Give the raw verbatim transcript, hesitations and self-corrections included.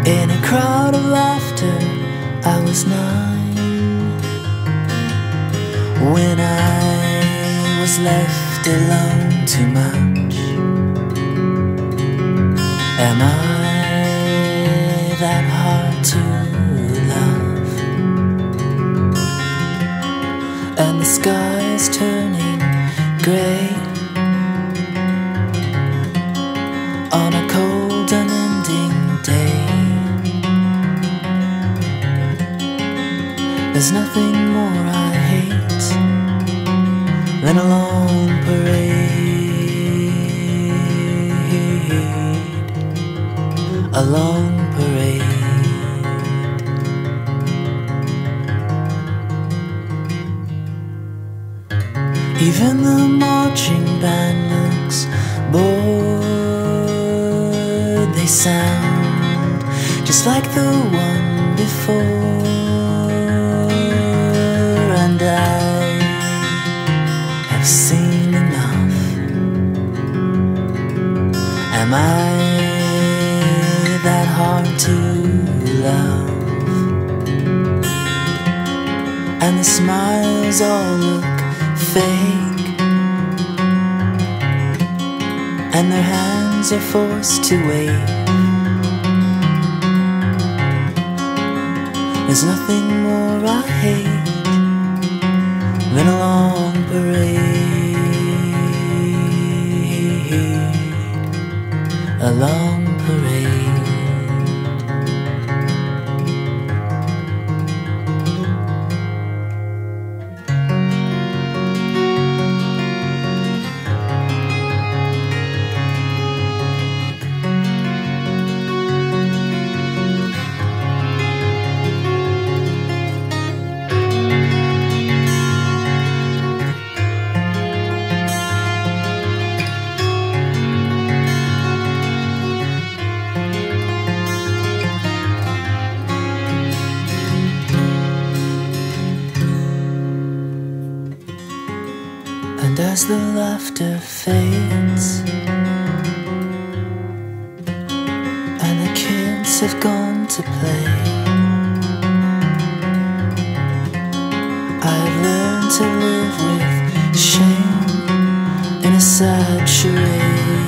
In a crowd of laughter, I was nine, when I was left alone too much. Am I that hard to love? And the sky is turning grey on a cold unending day. There's nothing more I hate than a long parade, a long parade. Even the marching band looks bored. They sound just like the one before. And I have seen enough. Am I that hard to love? And the smiles all look fake, and their hands are forced to wave. There's nothing more I hate than a long parade, a long parade. And as the laughter fades and the kids have gone to play, I've learned to live with shame in a sad charade.